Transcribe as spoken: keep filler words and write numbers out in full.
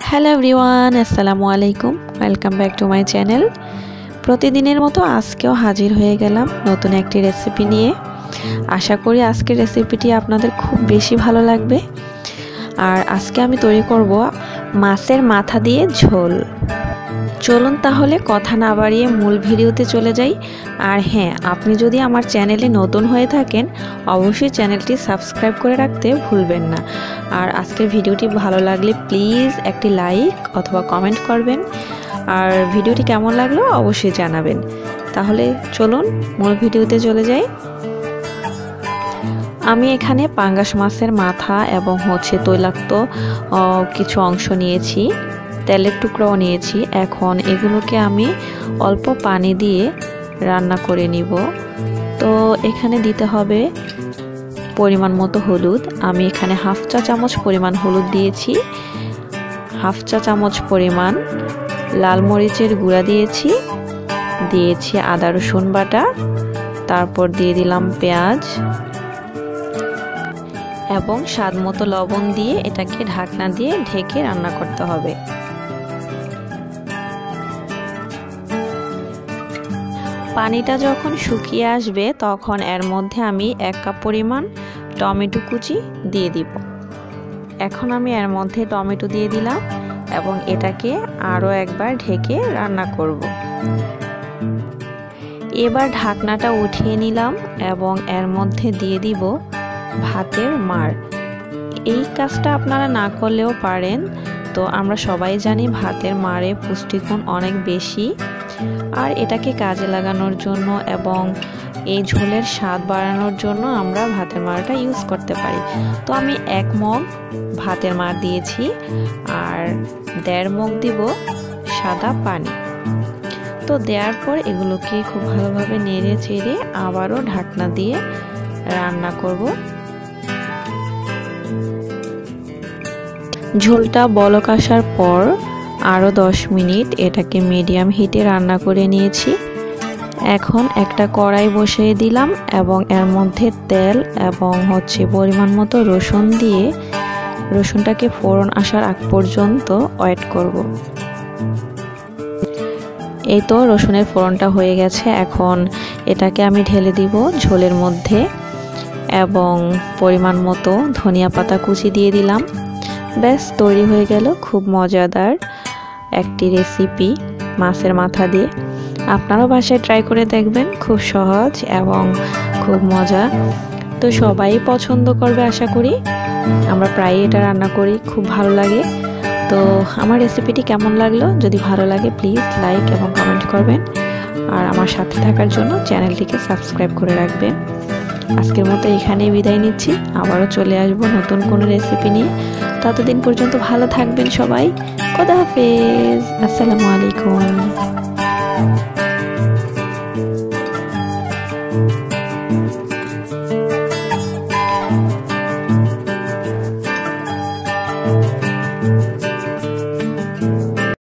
Hello everyone, আসসালামু আলাইকুম। Welcome back to my channel. প্রতিদিনের মতো আজকেও হাজির হয়ে গেলাম নতুন একটি রেসিপি নিয়ে। আশা করি আজকের রেসিপিটি আপনাদের খুব বেশি ভালো লাগবে। আর আজকে আমি তৈরি করব মাছের মাথা দিয়ে ঝোল। চলুন তাহলে কথা না বাড়িয়ে মূল ভিডিওতে চলে যাই। আর হ্যাঁ, আপনি যদি আমার চ্যানেলে নতুন হয়ে থাকেন অবশ্যই চ্যানেলটি সাবস্ক্রাইব করে রাখতে ভুলবেন না। আর আজকের ভিডিওটি ভালো লাগলে প্লিজ একটি লাইক অথবা কমেন্ট করবেন। আর ভিডিওটি কেমন লাগলো অবশ্যই জানাবেন। তাহলে চলুন মূল ভিডিওতে চলে যাই। আমি এখানে পাঙ্গাস মাছের মাথা এবং হচ্ছে তৈলাক্ত কিছু অংশ নিয়েছি, তেলের টুকরাও নিয়েছি। এখন এগুলোকে আমি অল্প পানি দিয়ে রান্না করে নিব। তো এখানে দিতে হবে পরিমাণ মতো হলুদ। আমি এখানে হাফ চা চামচ পরিমাণ হলুদ দিয়েছি, হাফ চা চামচ পরিমাণ লাল মরিচের গুঁড়া দিয়েছি, দিয়েছি আদা রসুন বাটা, তারপর দিয়ে দিলাম পেঁয়াজ এবং স্বাদ মতো লবণ দিয়ে এটাকে ঢাকনা দিয়ে ঢেকে রান্না করতে হবে। পানিটা যখন শুকিয়ে আসবে তখন এর মধ্যে আমি এক কাপ পরিমাণ টমেটো কুচি দিয়ে দিব। এখন আমি এর মধ্যে টমেটো দিয়ে দিলাম এবং এটাকে আরও একবার ঢেকে রান্না করব। এবার ঢাকনাটা উঠিয়ে নিলাম এবং এর মধ্যে দিয়ে দিব ভাতের মাড়। এই কাজটা আপনারা না করলেও পারেন। তো আমরা সবাই জানি ভাতের মাড়ে পুষ্টিগুণ অনেক বেশি। আর এটাকে কাজে লাগানোর জন্য এবং এই ঝোলের স্বাদ বাড়ানোর জন্য আমরা ভাতের মাড়টা ইউজ করতে পারি। তো আমি এক মগ ভাতের মাড় দিয়েছি আর দেড় মগ দিব সাদা পানি। তো দেওয়ার পর এগুলোকে খুব ভালোভাবে নেড়ে চেড়ে আবারও ঢাকনা দিয়ে রান্না করব। ঝোলটা বলক আসার পর আরও দশ মিনিট এটাকে মিডিয়াম হিটে রান্না করে নিয়েছি। এখন একটা কড়াই বসিয়ে দিলাম এবং এর মধ্যে তেল এবং হচ্ছে পরিমাণ মতো রসুন দিয়ে রসুনটাকে ফোড়ন আসার আগ পর্যন্ত ওয়েট করব। এই তো রসুনের ফোড়নটা হয়ে গেছে। এখন এটাকে আমি ঢেলে দিব ঝোলের মধ্যে এবং পরিমাণ মতো ধনিয়া পাতা কুচি দিয়ে দিলাম। ব্যাস তৈরি হয়ে গেল খুব মজাদার একটি রেসিপি মাছের মাথা দিয়ে। আপনারাও বাসায় ট্রাই করে দেখবেন, খুব সহজ এবং খুব মজা। তো সবাই পছন্দ করবে আশা করি। আমরা প্রায়ই এটা রান্না করি, খুব ভালো লাগে। তো আমার রেসিপিটি কেমন লাগলো যদি ভালো লাগে প্লিজ লাইক এবং কমেন্ট করবেন। আর আমার সাথে থাকার জন্য চ্যানেলটিকে সাবস্ক্রাইব করে রাখবেন। আজকের মতো এখানেই বিদায় নিচ্ছি। আবারও চলে আসবো নতুন কোনো রেসিপি নিয়ে। ততদিন পর্যন্ত ভালো থাকবেন সবাই। খোদা হাফেজ। আসসালামু আলাইকুম।